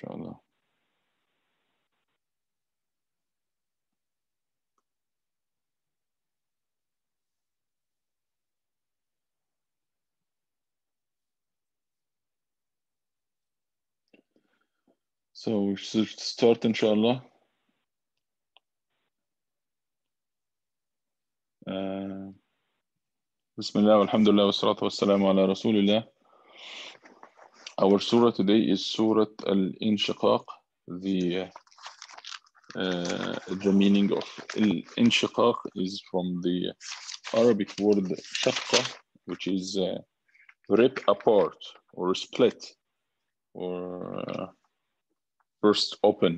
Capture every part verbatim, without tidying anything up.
شاء الله. So we should start inshallah. Uh, Bismillah walhamdulillah wassalatu wassalamu ala rasulillah. Our surah today is Surah Al-Inshiqaq. The uh, the meaning of Al-Inshiqaq is from the Arabic word shaqqa, which is uh, rip apart or split or uh, burst open.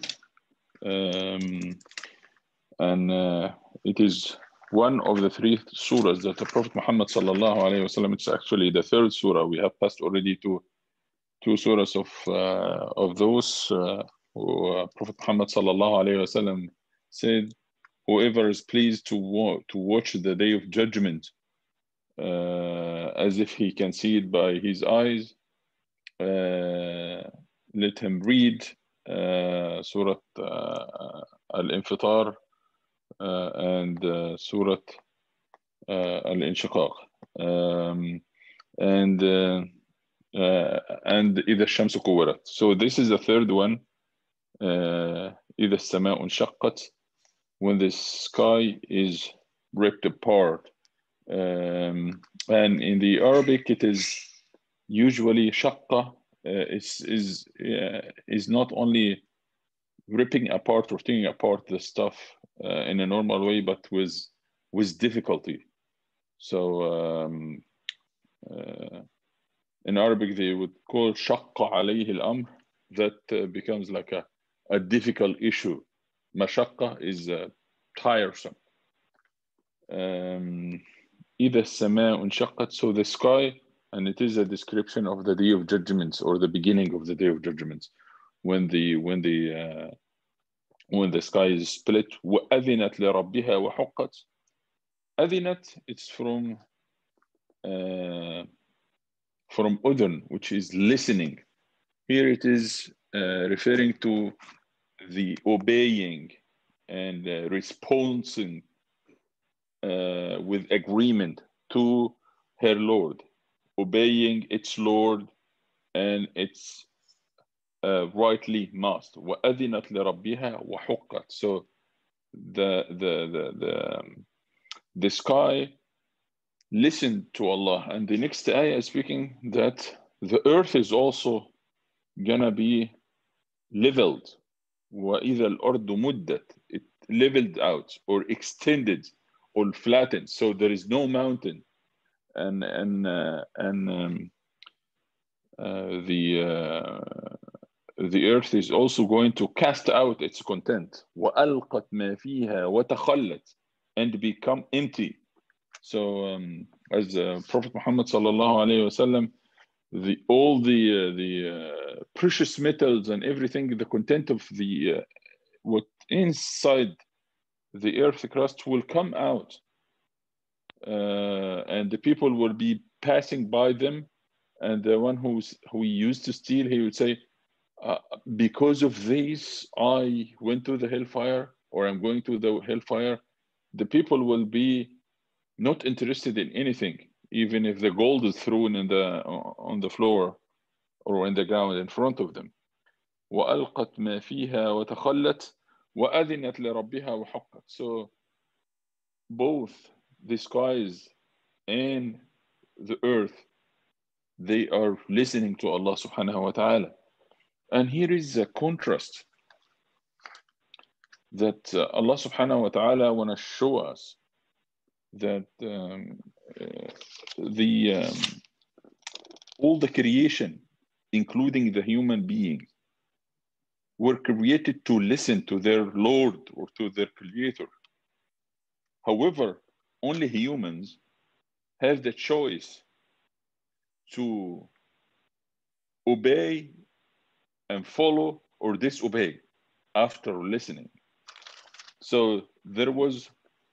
Um, and uh, it is one of the three surahs that the Prophet Muhammad sallallahu alaihi wasallam, it's actually the third surah. We have passed already to two surahs of uh, of those. Uh, who, uh, Prophet Muhammad sallallahu alaihi wasallam said, "Whoever is pleased to wa to watch the day of judgment uh, as if he can see it by his eyes, uh, let him read uh, Surah uh, Al-Infitar uh, and uh, Surah uh, Al-Inshiqaq, um, and uh, uh, and إذا الشمس كورت." So this is the third one. Uh, إذا السماء انشقت, when the sky is ripped apart. Um, and in the Arabic, it is usually shaqqa uh, is is uh, is not only ripping apart or taking apart the stuff uh, in a normal way, but with with difficulty. So um, uh, in Arabic, they would call shaqqa alayhi al-amr. That uh, becomes like a, a difficult issue. Mashaqqa is uh, tiresome. Um, إذا السماء انشقت, so the sky, and it is a description of the day of judgments or the beginning of the day of judgments, when the when the uh, when the sky is split. وأذنت لربها وحقت. أذنت, it's from uh, from udhun, which is listening. Here it is uh, referring to the obeying and uh, responding uh, with agreement to her Lord, obeying its Lord and its uh, rightly must. وَأَذِنَتْ لِرَبِّهَا وَحُقَّتْ. So the the the the, um, the sky listened to Allah, and the next ayah is speaking that the earth is also gonna be leveled. وَإِذَا الْأَرْضُ مُدَّتْ, it leveled out or extended or flattened. So there is no mountain, and and uh, and um, uh, the uh, the earth is also going to cast out its content. وَأَلْقَتْ مَا فِيهَا وَتَخَلَّتْ, and become empty. So um, as uh, Prophet Muhammad sallallahu alaihi wasallam, the all the uh, the uh, precious metals and everything, the content of the uh, what inside the earth crust will come out, uh, and the people will be passing by them, and the one who's who used to steal, he would say, uh, because of this I went to the hellfire, or I'm going to the hellfire. The people will be not interested in anything, even if the gold is thrown in the on the floor or in the ground in front of them. وَأَلْقَتْ مَا فِيهَا وَتَخَلَّتْ وَأَذِنَتْ لِرَبِّهَا وَحُقَّتْ. So both the skies and the earth, they are listening to Allah subhanahu wa ta'ala. And here is a contrast that uh, Allah subhanahu wa ta'ala want to show us that um, uh, the um, all the creation, including the human beings, were created to listen to their Lord or to their Creator. However, only humans have the choice to obey and follow or disobey after listening. So there was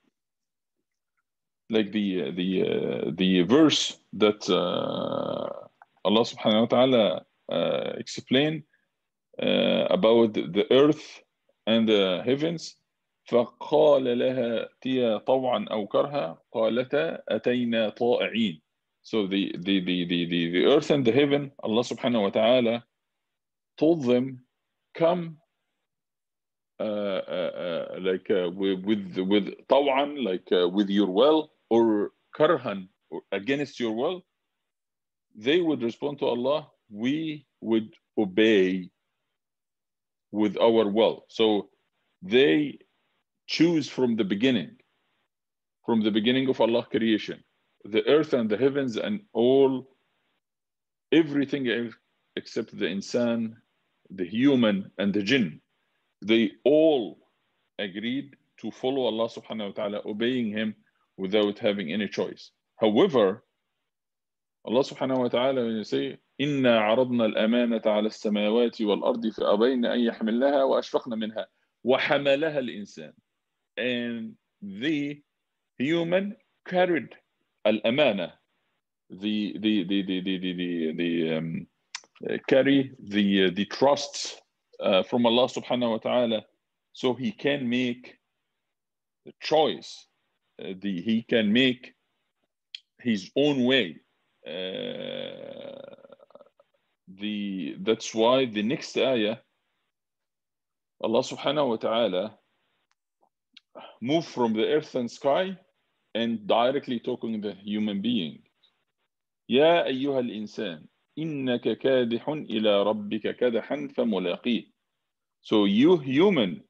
like the the uh, the verse that uh, Allah subhanahu wa ta'ala uh, explained uh, about the earth and the heavens. فقال لها ائتيا طوعا أو كرها قالتا أتينا طائعين. So the, the, the, the, the, the earth and the heaven, Allah subhanahu wa ta'ala told them, come uh, uh, uh, like uh, with, with, with طوعا, like uh, with your will, or karhan, or against your will. They would respond to Allah, we would obey with our will. So they choose from the beginning, from the beginning of Allah creation, the earth and the heavens and all, everything except the insan, the human and the jinn. They all agreed to follow Allah subhanahu wa ta'ala, obeying Him without having any choice. However, Allah subhanahu wa ta'ala, when you say, إِنَّا عَرَضْنَا الْأَمَانَةَ عَلَى السَّمَاوَاتِ وَالْأَرْضِ فَأَبَيْنَ أَن يَحْمِلْنَهَا وَأَشْفَقْنَ مِنْهَا وَحَمَلَهَا الْإِنسَانُ. And the human carried al-amana, the the the the the the, the, the um, uh, carry the uh, the trusts uh, from Allah subhanahu wa ta'ala, so he can make the choice, uh, the he can make his own way. Uh, the that's why the next ayah, Allah subhanahu wa ta'ala moved from the earth and sky and directly talking to the human being. يا أيها الإنسان إنك كادح إلى ربك كدحا فملاقيه. So you human,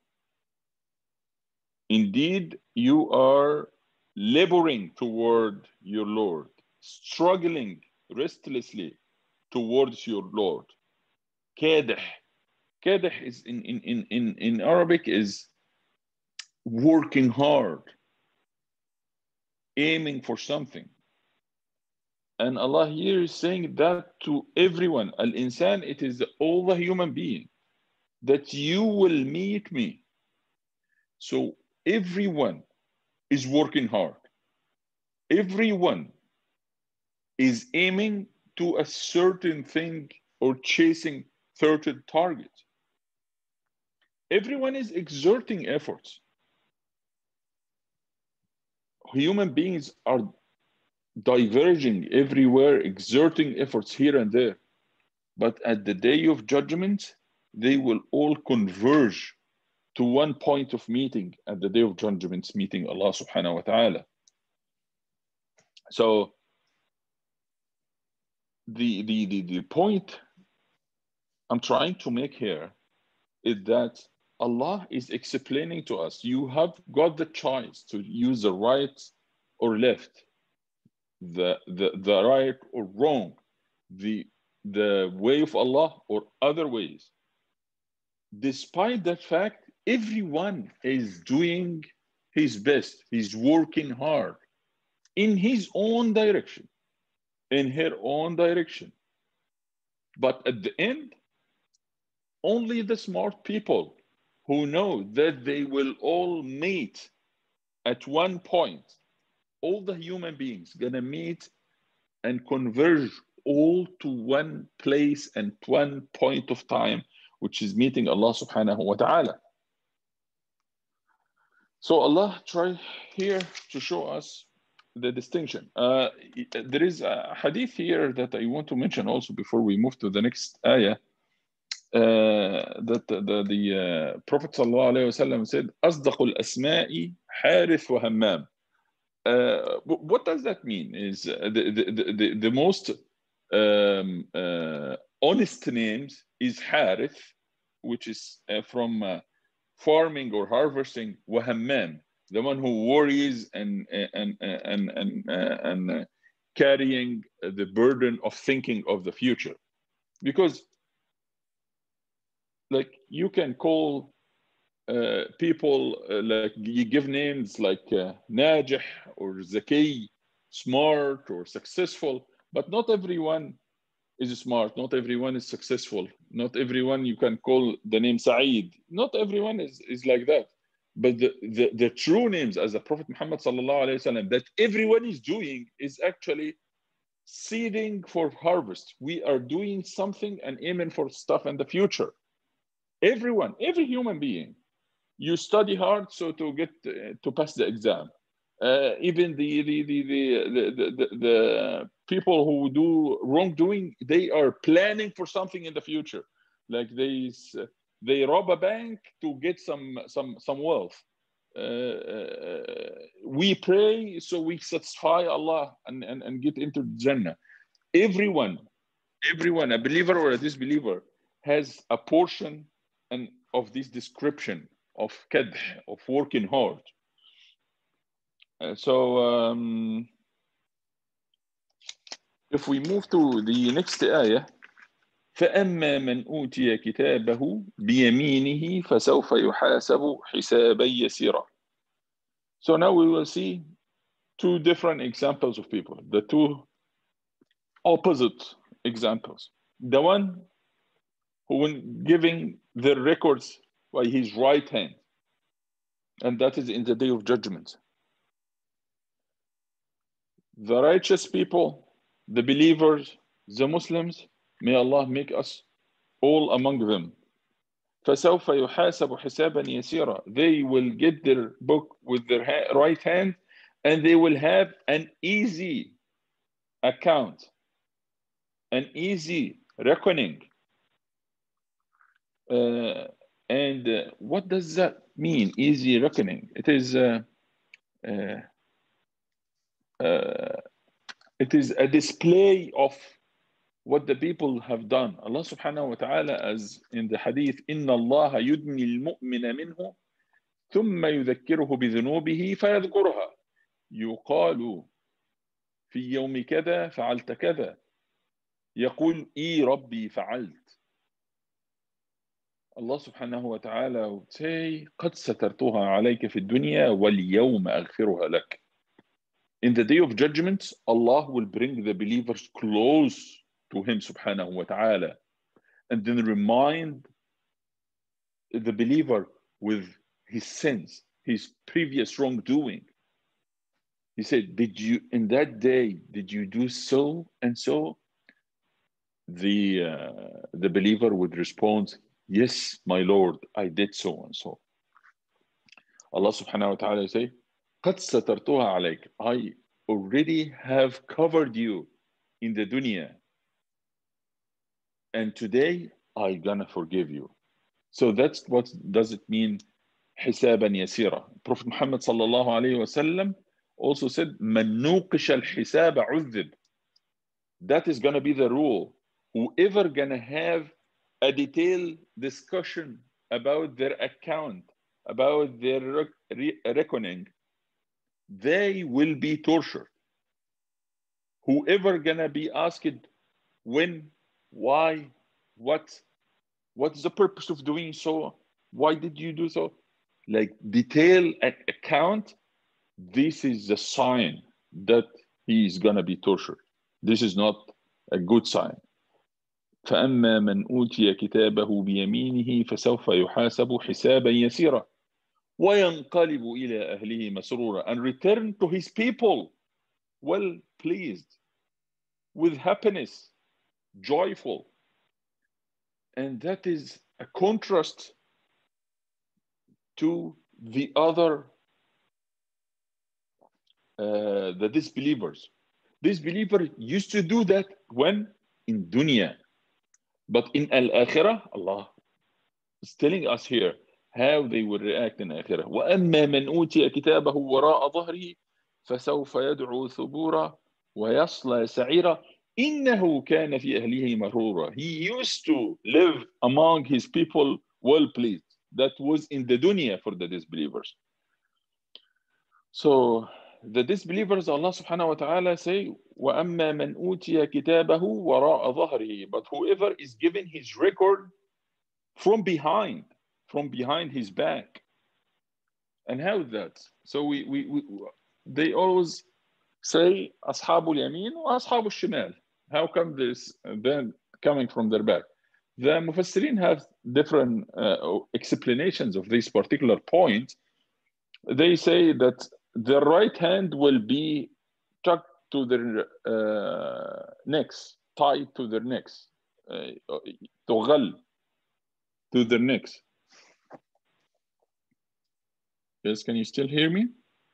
indeed you are laboring toward your Lord, struggling restlessly towards your Lord. كادح. كادح is in, in, in, in Arabic is working hard, aiming for something. And Allah here is saying that to everyone. Al-insan, it is all the human being, that you will meet me. So everyone is working hard. Everyone is aiming to a certain thing or chasing certain target. Everyone is exerting efforts. Human beings are diverging everywhere, exerting efforts here and there. But at the day of judgment, they will all converge to one point of meeting at the day of judgment, meeting Allah subhanahu wa ta'ala. So the, the, the, the point I'm trying to make here is that Allah is explaining to us, you have got the choice to use the right or left, the, the, the right or wrong, the, the way of Allah or other ways. Despite that fact, everyone is doing his best. He's working hard in his own direction, in her own direction. But at the end, only the smart people who know that they will all meet at one point, all the human beings gonna meet and converge all to one place and one point of time, which is meeting Allah subhanahu wa ta'ala. So Allah try here to show us the distinction. Uh, there is a hadith here that I want to mention also before we move to the next ayah. Uh, that the, the, the uh, Prophet sallallahu alaihi wasallam said, أصدق الأسماء حارث وهمام. Uh, what does that mean? Is uh, the, the, the, the most um, uh, honest names is Harith, which is uh, from uh, farming or harvesting, وهمام, the one who worries and and and and uh, and uh, carrying the burden of thinking of the future. Because like you can call uh, people uh, like you give names like uh, Najih or Zaki, smart or successful, but not everyone is smart, not everyone is successful, not everyone you can call the name Sa'id, not everyone is, is like that. But the, the, the true names, as the Prophet Muhammad sallallahu alaihi wasallam, that everyone is doing is actually seeding for harvest. We are doing something and aiming for stuff in the future. Everyone, every human being, you study hard so to get uh, to pass the exam. Uh, even the the the, the the the the people who do wrongdoing, they are planning for something in the future. Like they they rob a bank to get some some some wealth. Uh, uh, we pray so we satisfy Allah and, and, and get into Jannah. Everyone, everyone, a believer or a disbeliever, has a portion and of this description of kadh, of working hard. Uh, so um, if we move to the next ayah, فأما من أوتي كتابه بيمينه فسوف يحاسب حسابا يسيرا. So now we will see two different examples of people, the two opposite examples. The one who, when giving the records by his right hand, and that is in the day of judgment. The righteous people, the believers, the Muslims, may Allah make us all among them. فَسَوْفَ يُحَاسَبُ حِسَابًا يَسِيرًا. They will get their book with their ha- right hand, and they will have an easy account, an easy reckoning. Uh, and uh, what does that mean, easy reckoning? It is uh, uh, uh, it is a display of what the people have done. Allah subhanahu wa ta'ala, as in the hadith, إِنَّ اللَّهَ يُدْنِي الْمُؤْمِنَ مِنْهُ ثُمَّ يُذَكِّرُهُ بِذُنُوبِهِ فَيَذْكُرُهَا يقال في يوم كذا فعلت كذا يقول إي ربي فعلت. Allah subhanahu wa ta'ala would say قَدْ سَتَرْتُهَا عَلَيْكَ فِي الدُّنْيَا وَالْيَوْمَ أَغْفِرُهَا لَكَ. In the day of judgment, Allah will bring the believers close to Him subhanahu wa ta'ala, and then remind the believer with his sins, his previous wrongdoing. He said, did you, in that day, did you do so and so? The, uh, the believer would respond, yes, my Lord, I did so and so. Allah subhanahu wa ta'ala say, قَدْ سَتَرْتُهَا عَلَيْكَ. I already have covered you in the dunya, and today I'm gonna forgive you. So that's what does it mean, حسابا يسيرا. Prophet Muhammad sallallahu alayhi wa sallam also said, مَنْ نُوقِشَ الْحِسَابَ عُذِّبْ. That is gonna be the rule. Whoever gonna have a detailed discussion about their account, about their reckoning, they will be tortured. Whoever gonna be asked when, why, what, what's the purpose of doing so, why did you do so, like detail an account, this is a sign that he is gonna be tortured. This is not a good sign. فأما من أوتي كتابه بيمينه فسوف يحاسب حسابا يسيرا وينقلب إلى أهله مسرورا, and return to his people well pleased, with happiness, joyful. And that is a contrast to the other, uh, the disbelievers. Disbelievers used to do that when? In dunya. But in al-akhirah, Allah is telling us here how they will react in akhirah. وَأَمَّا مَنْ أُوتِيَ كِتَابَهُ وَرَاءَ ظَهْرِهِ فَسَوْفَ يَدْعُو ثُبُورًا وَيَصْلَى سَعِيرًا إِنَّهُ كَانَ فِي أَهْلِهِ مَغْرُورًا. He used to live among his people well pleased. That was in the dunya for the disbelievers. So the disbelievers, Allah subhanahu wa ta'ala say, وَأَمَّا مَنْ أُوتِيَ كِتَابَهُ وَرَاءَ ظَهْرِهِ. But whoever is given his record from behind, from behind his back. And how is that? So we, we, we they always say أصحاب اليمين وأصحاب الشمال. How come this then coming from their back? The Mufassirin have different uh, explanations of this particular point. They say that the right hand will be tucked to their uh, necks, tied to their necks, تغل. to their necks. Yes, can you still hear me?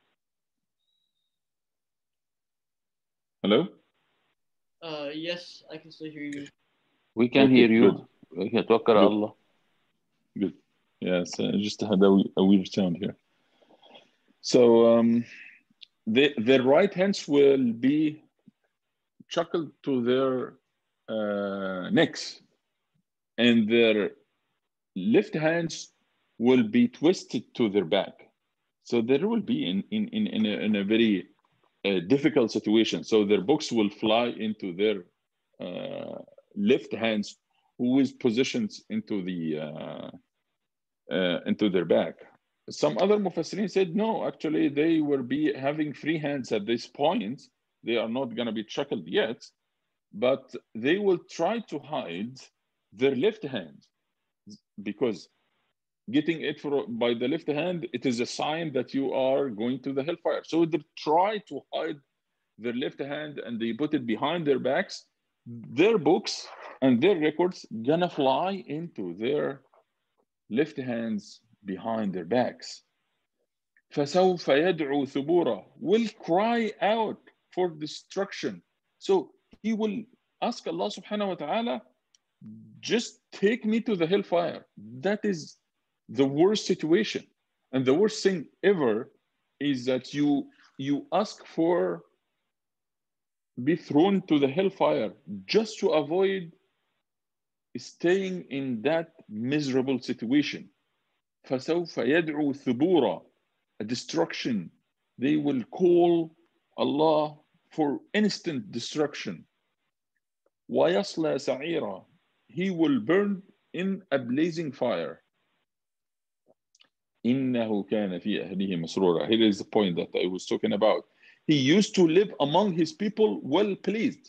Hello? Uh, yes, I can still hear you. We can Okay, hear you. good. يتوكل على Good. الله. Good. Yes, uh, just had a, a weird sound here. So um, they, their right hands will be chuckled to their uh, necks, and their left hands will be twisted to their back. So there will be in in in, in, a, in a very uh, difficult situation. So their books will fly into their uh, left hands, who is positioned into the uh, uh, into their back. Some other mufassirin said no, actually they will be having free hands at this point. They are not going to be chuckled yet, but they will try to hide their left hand, because getting it for, by the left hand, it is a sign that you are going to the hellfire. So they try to hide their left hand and they put it behind their backs. Their books and their records gonna fly into their left hands behind their backs. فسوف يدعو ثبورا, will cry out for destruction. So he will ask Allah subhanahu wa ta'ala, just take me to the hellfire. That is the worst situation. And the worst thing ever is that you you ask for be thrown to the hellfire just to avoid staying in that miserable situation. فسوف يدعو ثبورا, a destruction. They will call Allah for instant destruction. ويصلى سعيرا, he will burn in a blazing fire. إنه كان في أهله مسرورا. Here is the point that I was talking about. He used to live among his people well pleased.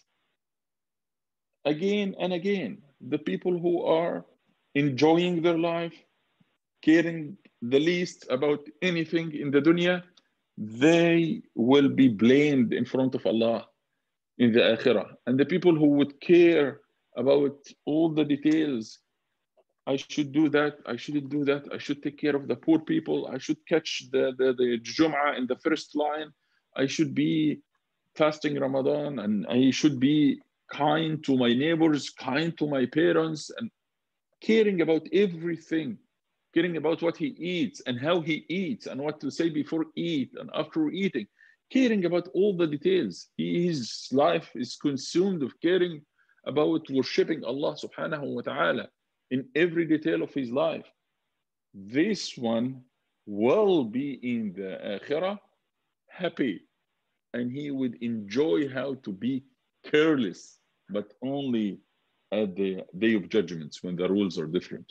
Again and again, the people who are enjoying their life, caring the least about anything in the dunya, they will be blamed in front of Allah in the akhirah. And the people who would care about all the details, I should do that, I shouldn't do that, I should take care of the poor people, I should catch the, the, the Jum'ah in the first line, I should be fasting Ramadan, and I should be kind to my neighbors, kind to my parents, and caring about everything, caring about what he eats and how he eats and what to say before eat and after eating, caring about all the details. His life is consumed of caring about worshipping Allah subhanahu wa ta'ala in every detail of his life. This one will be in the akhirah happy, and he would enjoy how to be careless, but only at the day of judgments when the rules are different.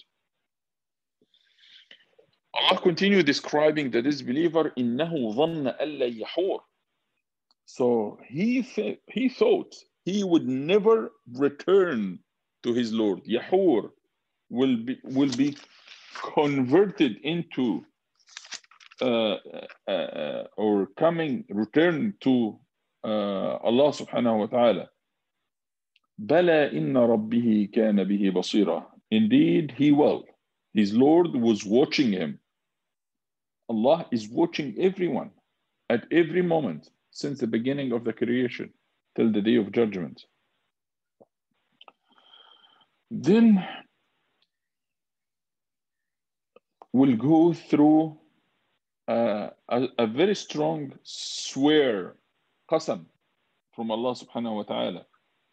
Allah continued describing the disbeliever, إِنَّهُ ظَنَّ أَلَّا يَحُورَ. So he, th- he thought he would never return to his Lord. Yahur will be, will be converted into uh, uh, uh, or coming, return to uh, Allah subhanahu wa ta'ala. بَلَا إِنَّ رَبِّهِ كَانَ بِهِ بَصِيرًا. Indeed, he will. His Lord was watching him. Allah is watching everyone at every moment since the beginning of the creation till the day of judgment. Then we'll go through uh, a, a very strong swear, qasam, from Allah subhanahu wa ta'ala.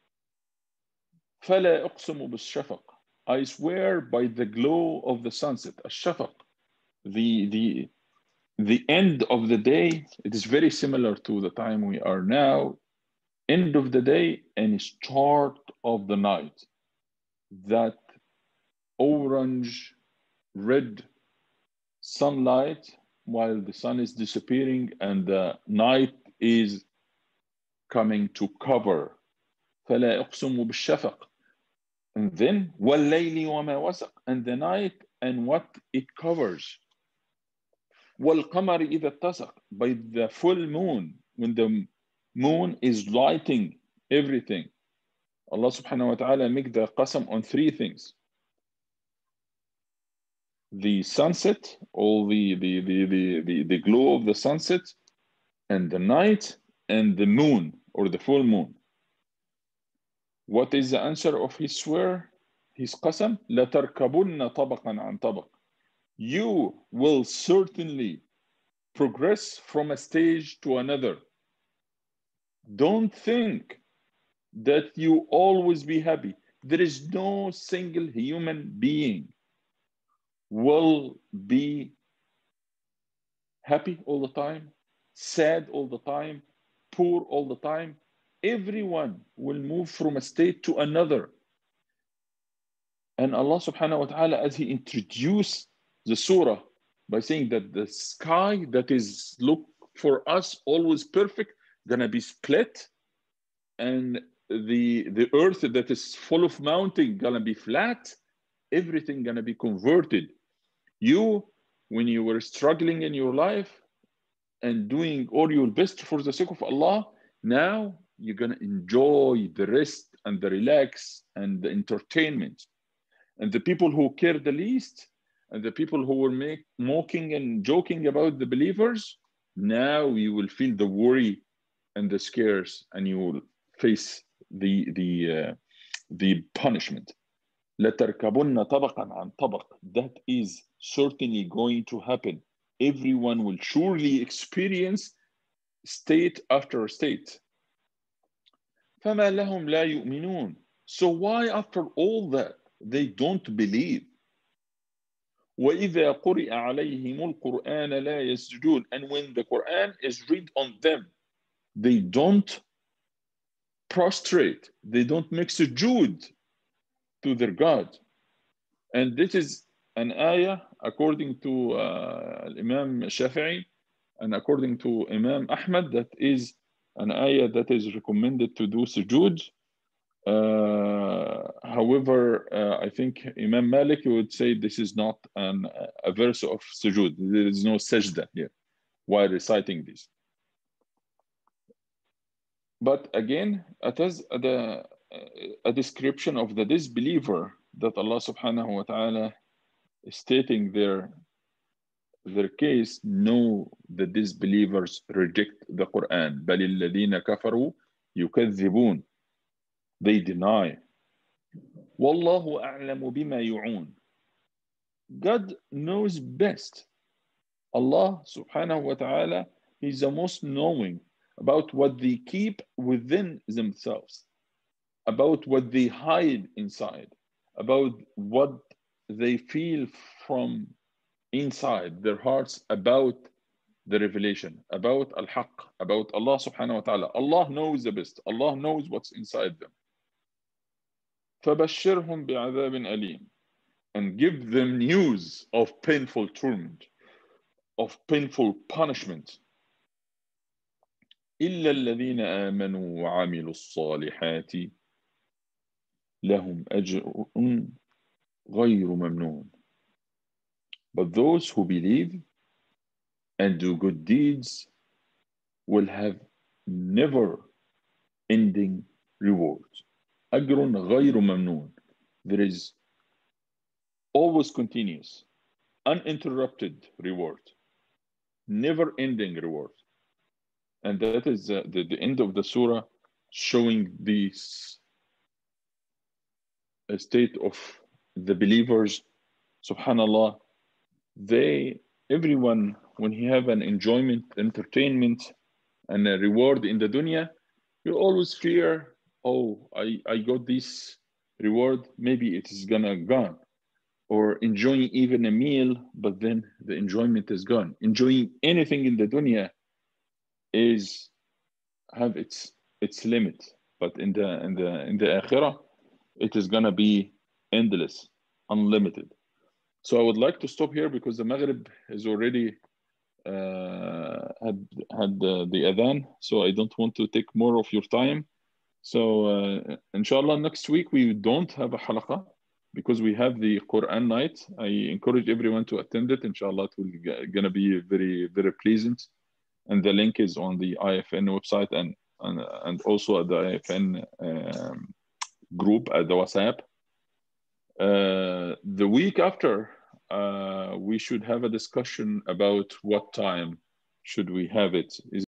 فَلَا أُقْسِمُ بِالشَّفَقِ. I swear by the glow of the sunset, الشفق, the, the, the end of the day. It is very similar to the time we are now, end of the day and start of the night. That orange, red sunlight while the sun is disappearing and the night is coming to cover. فَلَا أُقْسِمُ بِالشَّفَقِ. And then وَاللَّيْلِ وَمَا وَسَقَ, and the night and what it covers. وَالْقَمَرِ إِذَا اتَّسَقَ, by the full moon, when the moon is lighting everything. Allah subhanahu wa ta'ala make the qasam on three things. the sunset, all the, the, the, the, the, the glow of the sunset, and the night, and the moon, or the full moon. What is the answer of his swear? His qasam? لَتَرْكَبُنَّ طَبَقًا عَنْ طَبَقٍ. You will certainly progress from a stage to another. Don't think that you always be happy. There is no single human being will be happy all the time, sad all the time, poor all the time. Everyone will move from a state to another. And Allah subhanahu wa ta'ala, as He introduced the surah by saying that the sky that is look for us always perfect, gonna be split, and the the earth that is full of mountain gonna be flat, everything gonna be converted. You, when you were struggling in your life and doing all your best for the sake of Allah, now you're gonna enjoy the rest and the relax and the entertainment. And the people who care the least, and the people who were make, mocking and joking about the believers, now you will feel the worry and the scares, and you will face the the uh, the punishment. لَتَرْكَبُنَّ طَبَقًا عَنْ طَبَقٍ. That is certainly going to happen. Everyone will surely experience state after state. فَمَا لَهُمْ لَا يُؤْمِنُونَ. So why after all that they don't believe? وَإِذَا قُرِئَ عَلَيْهِمُ الْقُرْآنَ لَا يَسْجُدُونَ. And when the Quran is read on them, they don't prostrate, they don't make sujood to their God. And this is an ayah according to uh, Imam Shafi'i and according to Imam Ahmad, that is an ayah that is recommended to do sujood. Uh, however, uh, I think Imam Malik would say this is not an, a verse of sujood. There is no sajda here while reciting this. But again, it is the, a description of the disbeliever that Allah subhanahu wa ta'ala is stating their, their case. No, the disbelievers reject the Quran. بَلِ الَّذِينَ كَفَرُوا يُكَذِّبُونَ. They deny. وَاللَّهُ أَعْلَمُ بِمَا يُعُونَ. God knows best. Allah subhanahu wa ta'ala is the most knowing about what they keep within themselves, about what they hide inside, about what they feel from inside their hearts about the revelation, about al-haq, about Allah subhanahu wa ta'ala. Allah knows the best. Allah knows what's inside them. فَبَشِّرْهُمْ بِعَذَابٍ أَلِيمٍ. And give them news of painful torment, of painful punishment. إِلَّا الَّذِينَ آمَنُوا وَعَمِلُوا الصَّالِحَاتِ لَهُمْ أَجْرٌ غَيْرُ مَمْنُونٍ. But those who believe and do good deeds will have never ending rewards. أَجْرٌ غَيْرُ مَمْنُونٍ. There is always continuous, uninterrupted reward, never ending reward. And that is uh, the, the end of the surah, showing this uh, state of the believers. Subhanallah, they, everyone, when he have an enjoyment, entertainment, and a reward in the dunya, you always fear, oh, I, I got this reward, maybe it is gonna gone. Or enjoying even a meal, but then the enjoyment is gone. Enjoying anything in the dunya is have its its limit, but in the in the in the akhirah, it is gonna be endless, unlimited. So I would like to stop here because the Maghrib is already uh, had had the, the adhan, so I don't want to take more of your time. So uh, inshallah, next week we don't have a halaqah because we have the Quran night. I encourage everyone to attend it. Inshallah, it will gonna be very very pleasant. And the link is on the I F N website and and, and also at the I F N um, group at the WhatsApp. Uh, the week after, uh, we should have a discussion about what time should we have it. Is